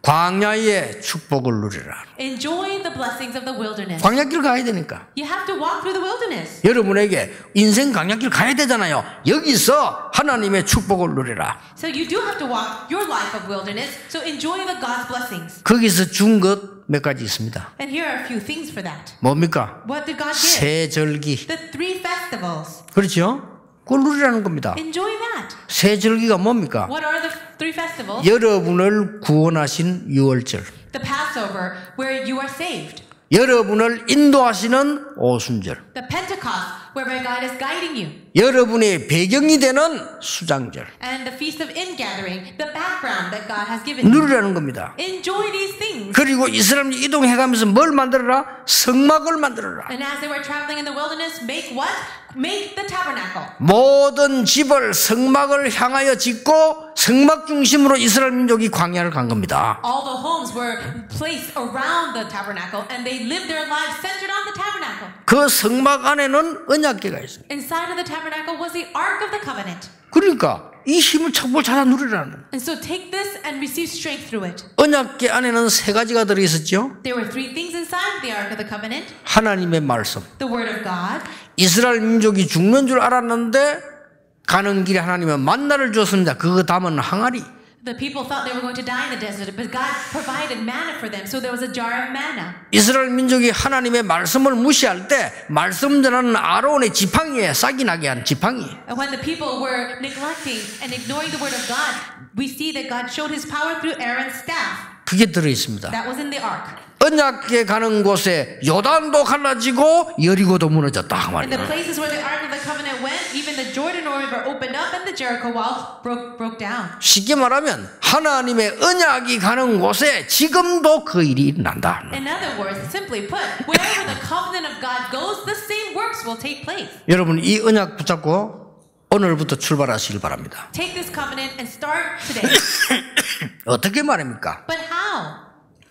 광야의 축복을 누리라. Enjoy the blessings of the wilderness. 광야길 가야 되니까. You have to walk through the wilderness. 여러분에게 인생 광야길 가야 되잖아요. 여기서 하나님의 축복을 누리라. So you do have to walk your life of wilderness. So enjoy the God's blessings. 거기서 준 것 몇 가지 있습니다. And here are a few things for that. 뭡니까? What did God give? 세 절기. The 3 festivals. 그렇죠? 그걸 누리라는 겁니다. Enjoy that. 세 절기가 뭡니까? What are the 3 festivals? 여러분을 구원하신 유월절. The Passover, where you are saved. 여러분을 인도하시는 오순절. The Pentecost, whereby God is guiding you. 여러분의 배경이 되는 수장절. And the Feast of Ingathering, the background that God has given you. 누리라는 겁니다. Enjoy these things. 그리고 이스라엘이 이동해가면서 뭘 만들어라? 성막을 만들어라. And as they were traveling in the wilderness, make what? Make the tabernacle. 모든 집을 성막을 향하여 짓고 성막 중심으로 이스라엘 민족이 광야를 간 겁니다. All the homes were placed around the tabernacle, and they lived their lives centered on the tabernacle. 그 성막 안에는 언약궤가 있어요. Inside of the tabernacle was the Ark of the Covenant. 그러니까 이 힘을 착복을 찾아 누리라는. And so take this and receive strength through it. 언약궤 안에는 세 가지가 들어있었죠. There were 3 things inside the Ark of the Covenant. 하나님의 말씀. The Word of God. 이스라엘 민족이 죽는 줄 알았는데 가는 길에 하나님은 만나를 주었습니다. 그거 담은 항아리. The people thought they were going to die in the desert, but God provided manna for them. So there was a jar of manna. 이스라엘 민족이 하나님의 말씀을 무시할 때 말씀 전하는 아론의 지팡이에 싹이 나게 한 지팡이. And when the people were neglecting and ignoring the word of God, we see that God showed his power through Aaron's staff. 그게 들어있습니다. That was in the ark. 언약궤 가는 곳에 요단도 갈라지고 여리고도 무너졌다 그 In the 말이에요. places where the ark of the covenant went, even the Jordan River opened up and the Jericho walls broke down. 쉽게 말하면 하나님의 언약이 가는 곳에 지금도 그 일이 일어난다. In other words, simply put, wherever the covenant of God goes, the same works will take place. 여러분 이 언약 붙잡고 오늘부터 출발하시길 바랍니다. Take this covenant and start today. 어떻게 말입니까? But how?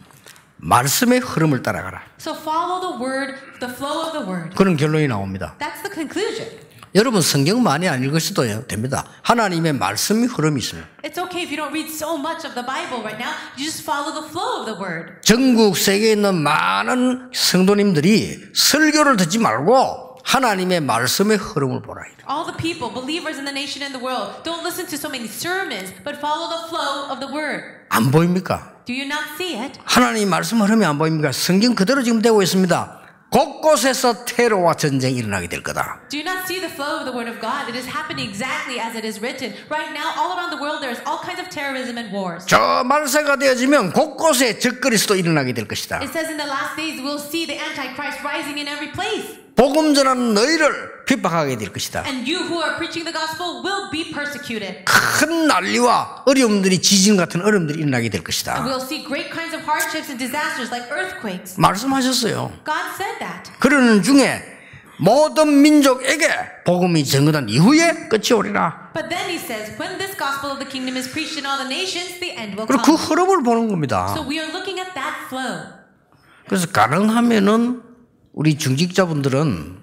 말씀의 흐름을 따라가라. So follow the word, the flow of the word. 그런 결론이 나옵니다. That's the conclusion. 여러분 성경 많이 안 읽으셔도 됩니다. 하나님의 말씀의 흐름이 있어요. It's okay if you don't read so much of the Bible right now. You just follow the flow of the word. 전국 세계에 있는 많은 성도님들이 설교를 듣지 말고 하나님의 말씀의 흐름을 보라. All the people, believers in the nation and the world, don't listen to so many sermons, but follow the flow of the word. 안 보입니까? Do you not see it? 하나님의 말씀 흐름이 안 보입니까? 성경 그대로 지금 되고 있습니다. 곳곳에서 테러와 전쟁이 일어나게 될 거다. Do you not see the flow of the word of God? It is happening exactly as it is written. Right now, all around the world, there's all kinds of terrorism and wars. 저 말세가 되어지면 곳곳에 적그리스도 일어나게 될 것이다. It says in the last days, we'll see the Antichrist rising in every place. 복음 전하는 너희를 핍박하게 될 것이다. And you who are preaching the gospel will be persecuted. 큰 난리와 어려움들이 지진 같은 어려움들이 일어나게 될 And 것이다. we'll see great kinds of hardships and disasters like earthquakes. 말씀하셨어요. God said that. 그러는 중에 모든 민족에게 복음이 전거된 이후에 끝이 오리라. But then he says, when this gospel of the kingdom is preached in all the nations, the end will 그리고 그 come. 흐름을 보는 겁니다. So we are looking at that flow. 그래서 가능하면은 우리 중직자분들은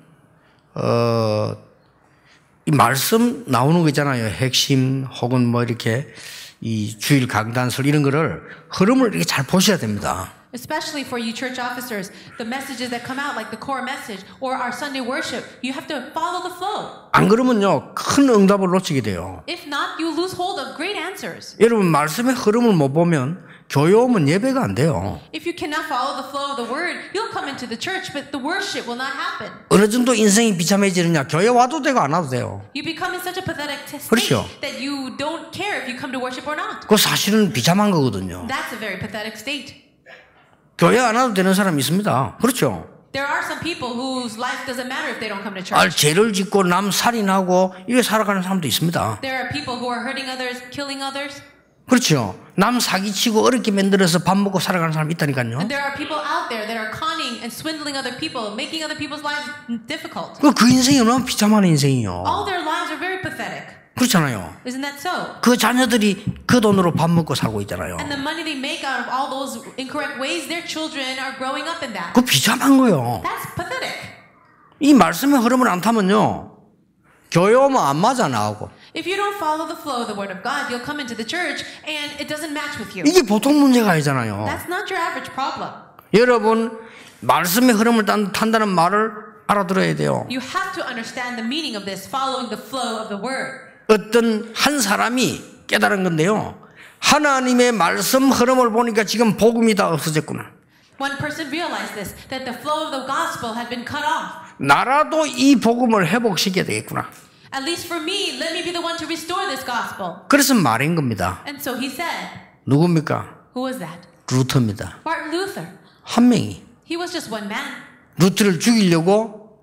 이 말씀 나오는 거 있잖아요. 핵심 혹은 뭐 이렇게 이 주일 강단설 이런 거를 흐름을 이렇게 잘 보셔야 됩니다. Especially for you church officers, the messages that come out like the core message or our Sunday worship, you have to follow the flow. 안 그러면요 큰 응답을 놓치게 돼요. If not, you lose hold of great answers. 여러분 말씀의 흐름을 못 보면 교회 오면 예배가 안 돼요. If you cannot follow the flow of the word, you'll come into the church, but the worship will not happen. 어느 정도 인생이 비참해지느냐 교회 와도 되고 안 와도 돼요. You become in such a pathetic state 그렇죠. that you don't care if you come to worship or not. 그거 사실은 비참한 거거든요. That's a very pathetic state. 교회 안 와도 되는 사람이 있습니다. 그렇죠. There are some people whose life doesn't matter if they don't come to 알 church. 죄를 짓고 남 살인하고 이렇게 살아가는 사람도 있습니다. There are people who are hurting others, killing others. 그렇죠. 남 사기치고 어렵게 만들어서 밥 먹고 살아가는 사람이 있다니까요. And there are people out there that are conning and swindling other people, making other people's lives difficult. 그 인생이 얼마나 비참한 인생이요. All their lives are very pathetic. 그렇잖아요. Isn't that so? 그 자녀들이 그 돈으로 밥 먹고 살고 있잖아요. And the money they make out of all those incorrect ways, their children are growing up in that. 그 비참한 거요. That's pathetic. 이 말씀의 흐름을 안 타면요. 교회 오면 안 맞아 나오고. If you don't follow the flow of the word of God, you'll come into the church and it doesn't match with you. 이게 보통 문제가 아니잖아요. That's not your average problem. 여러분 말씀의 흐름을 탄다는 말을 알아들어야 돼요. You have to understand the meaning of this, following the flow of the word. 어떤 한 사람이 깨달은 건데요. 하나님의 말씀 흐름을 보니까 지금 복음이 다 없어졌구나. One person realized this, that the flow of the gospel had been cut off. 나라도 이 복음을 회복시켜야 되겠구나. At least for me, let me be the one to restore this gospel. 그래서 말인 겁니다. And so he said, 누굽니까? who was that? 루터입니다. Martin Luther. 한 명이 He was just one man. 루터를 죽이려고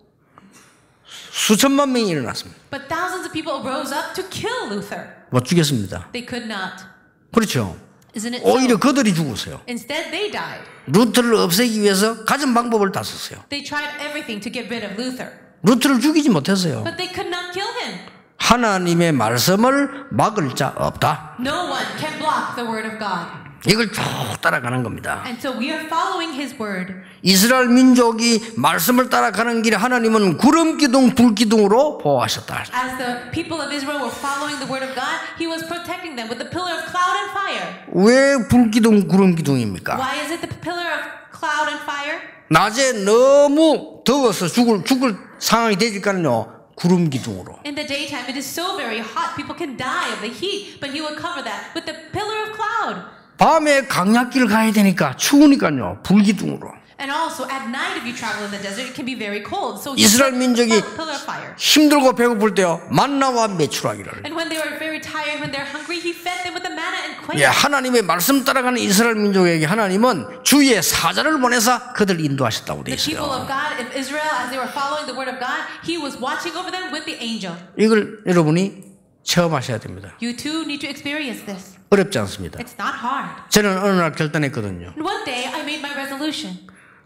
수천만 명이 일어났습니다. But thousands of people rose up to kill Luther. 못 죽였습니다. They could not. 그렇죠. Isn't it 오히려 so? 그들이 죽었어요. Instead, they died. 루터를 없애기 위해서 가진 방법을 다 썼어요. They tried everything to get rid of Luther. 루터를 죽이지 못했어요. But they could not kill him. 하나님의 말씀을 막을 자 없다. No one can block the word of God. 이걸 쭉 따라가는 겁니다. And so we are following his word. 이스라엘 민족이 말씀을 따라가는 길에 하나님은 구름 기둥, 불 기둥으로 보호하셨다. As the people of Israel were following the word of God, he was protecting them with the pillar of cloud and fire. 왜 불 기둥, 구름 기둥입니까? Why is it the pillar of cloud and fire? 낮에 너무 더워서 죽을 상황이 되니까요. 구름 기둥으로. In the daytime, it is so very hot, people can die of the heat, but he would cover that with the pillar of cloud. 밤에 강약길 가야 되니까 추우니까요. 불 기둥으로. And also at night, if you travel in the desert, it can be very cold. So 이스라엘 민족이 pillar of fire. 힘들고 배고플 때요. 만나와 메추라기를. And when they were very tired, when they're hungry, he fed them with the manna and quail. 예, 하나님의 말씀 따라가는 이스라엘 민족에게 하나님은 주의 사자를 보내서 그들 인도하셨다고 돼 The people 있어요. of God of Israel, as they were following the word of God, he was watching over them with the angel. 이걸 여러분이 체험하셔야 됩니다. You too need to experience this. 어렵지 않습니다. It's not hard. 저는 어느 날 결단했거든요. And one day, I made my resolution.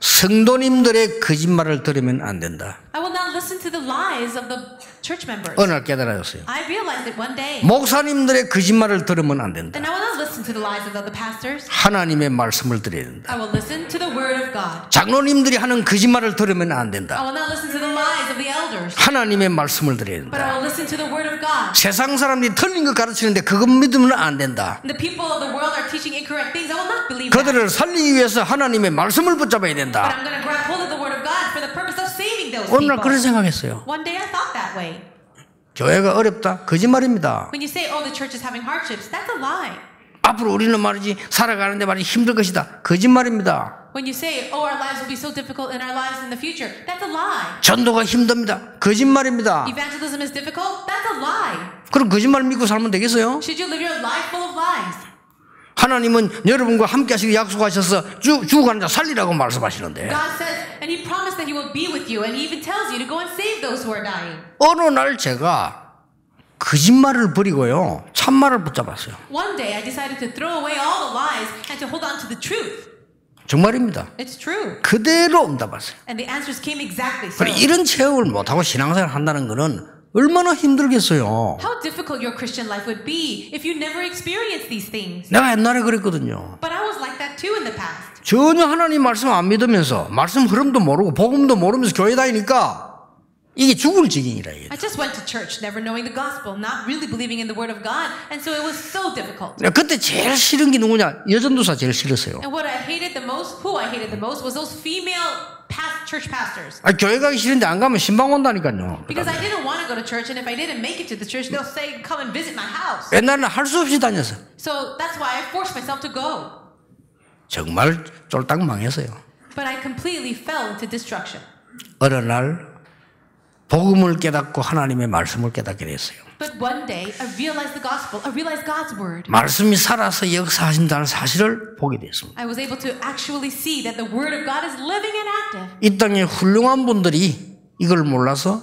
성도님들의 거짓말을 들으면 안 된다. I will not listen to the lies of the church members. 어느 날 깨달았어요. I realized it one day. 목사님들의 거짓말을 들으면 안 된다. And I will not listen to the lies of the other pastors. 하나님의 말씀을 들어야 된다. I will listen to the word of God. 장로님들이 하는 거짓말을 들으면 안 I 된다. will not listen to the lies of the elders. 하나님의 말씀을 들어야 But I 된다. will listen to the word of God. 세상 사람들이 틀린 거 가르치는데 그것 믿으면 안 된다. The people of the world are teaching incorrect things. I will not believe that. 그들을 살리기 위해서 하나님의 말씀을 붙잡아야 But 된다. I'm going to grab hold of the word of God for the purpose of saving those 어느 날 people. 그런 생각했어요. One day I thought that way. 교회가 어렵다? 거짓말입니다. When you say, oh, the church is having hardships, that's a lie. 앞으로 우리는 말이지 살아가는데 말이지 힘들 것이다. 거짓말입니다. When you say, oh, our lives will be so difficult in our lives in the future, that's a lie. 전도가 힘듭니다. 거짓말입니다. Evangelism is difficult, that's a lie. 그럼 거짓말 믿고 살면 되겠어요? Should you live your life full of lies? 하나님은 여러분과 함께 하시고 약속하셔서 죽어가는 자 살리라고 말씀하시는데 God says, and He promised that He will be with you, and He even tells you to go and save those who are dying. 어느 날 제가 거짓말을 버리고요 참말을 붙잡았어요. One day I decided to throw away all the lies and to hold on to the truth. 정말입니다. It's true. 그대로 응답하세요. And the answers came exactly so. 그래, 이런 체험을 못하고 신앙생활 한다는 거는 얼마나 힘들겠어요. How difficult your Christian life would be if you never experienced these things. 내가 옛날에 그랬거든요. But I was like that too in the past. 전혀 하나님 말씀 안 믿으면서 말씀 흐름도 모르고 복음도 모르면서 교회 다니니까 이게 죽을 지경이라. I just went to church, never knowing the gospel, not really believing in the word of God, and so it was so difficult. 그때 제일 싫은 게 누구냐? 여전도사 제일 싫었어요. And what I hated the most, who I hated the most, was those female church pastors. 교회 가기 싫은데 안 가면 신방 온다니까요. Because I didn't want to go to church, and if I didn't make it to the church, they'll say, come and visit my house. 옛날에는 할 수 없이 다녔어요. So that's why I forced myself to go. 정말 쫄딱 망했어요. But I completely fell into destruction. 어느 날 복음을 깨닫고 하나님의 말씀을 깨닫게 됐어요. But one day, I realized the gospel. I realized God's word. 말씀이 살아서 역사하신다는 사실을 보게 됐습니다. I was able to actually see that the word of God is living and active. 이 땅에 훌륭한 분들이 이걸 몰라서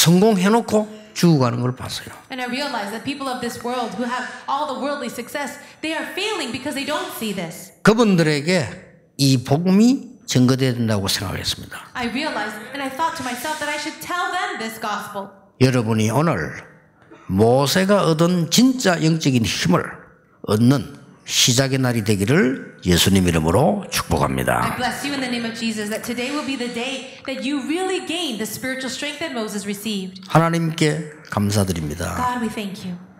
성공해놓고 죽어가는 걸 봤어요. And I realized that people of this world who have all the worldly success, they are failing because they don't see this. 그분들에게 이 복음이 증거되어야 된다고 생각했습니다. I realized and I thought to myself that I should tell them this gospel. 여러분이 오늘 모세가 얻은 진짜 영적인 힘을 얻는 시작의 날이 되기를 예수님 이름으로 I 축복합니다. bless you in the name of Jesus that today will be the day that you really gain the spiritual strength that Moses received. 하나님께 감사드립니다. God, we thank you.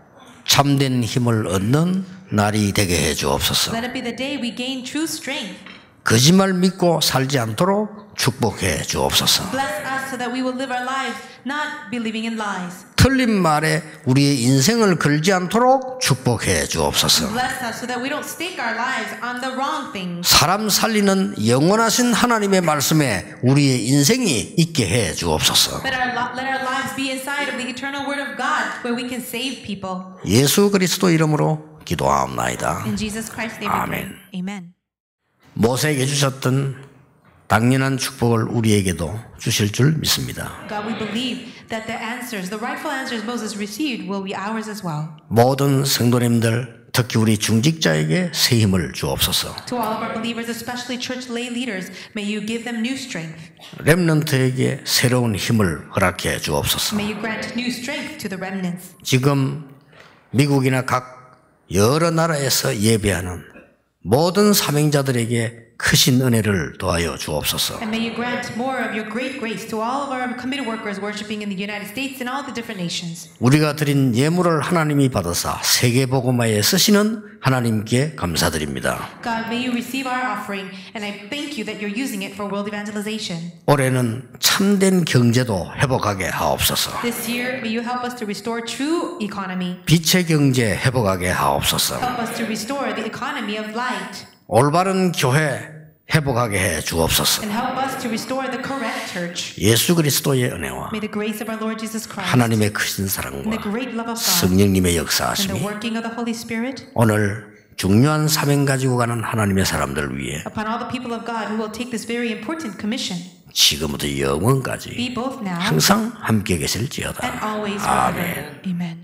참된 힘을 얻는 날이 되게 해 주옵소서. Let it be the day we gain true strength. 거짓말 믿고 살지 않도록 축복해 주옵소서. Bless us so that we will live our lives not believing in lies. 틀린 말에 우리의 인생을 걸지 않도록 축복해 주옵소서. Bless us so that we don't stake our lives on the wrong things. 사람 살리는 영원하신 하나님의 말씀에 우리의 인생이 있게 해 주옵소서. Let our lives be inside of the eternal word of God where we can save people. 예수 그리스도 이름으로 기도하옵나이다. In Jesus Christ's name we pray. 아멘. Amen. 모세에게 주셨던 당연한 축복을 우리에게도 주실 줄 믿습니다. God, we believe that the rightful answers Moses received will be ours as well. 모든 성도님들, 특히 우리 중직자에게 새 힘을 주옵소서. To all of our believers, especially church lay leaders, may you give them new strength. 렘넌트에게 새로운 힘을 허락해 주옵소서. May you grant new strength to the remnants. 지금 미국이나 각 여러 나라에서 예배하는 모든 사명자들에게 크신 은혜를 더하여 주옵소서. And may you grant more of your great grace to all of our committed workers worshiping in the United States and all the different nations. 우리가 드린 예물을 하나님이 받으사 세계 복음화에 쓰시는 하나님께 감사드립니다. God, may you receive our offering, and I thank you that you're using it for world evangelization. 올해는 참된 경제도 회복하게 하옵소서. This year, may you help us to restore true economy. 빛의 경제 회복하게 하옵소서. Help us to restore the economy of light. 올바른 교회 회복하게 해 주옵소서. And help us to restore the correct church. 예수 그리스도의 은혜와 May the grace of our Lord Jesus Christ 하나님의 크신 and 사랑과 the great love of God 성령님의 and the 역사하심이 working of the Holy Spirit 오늘 중요한 사명 가지고 가는 하나님의 사람들 위해 upon all the people of God who will take this very important commission 지금부터 영원까지 be both now 항상 함께 계실지어다. and always 아멘. forever. Amen.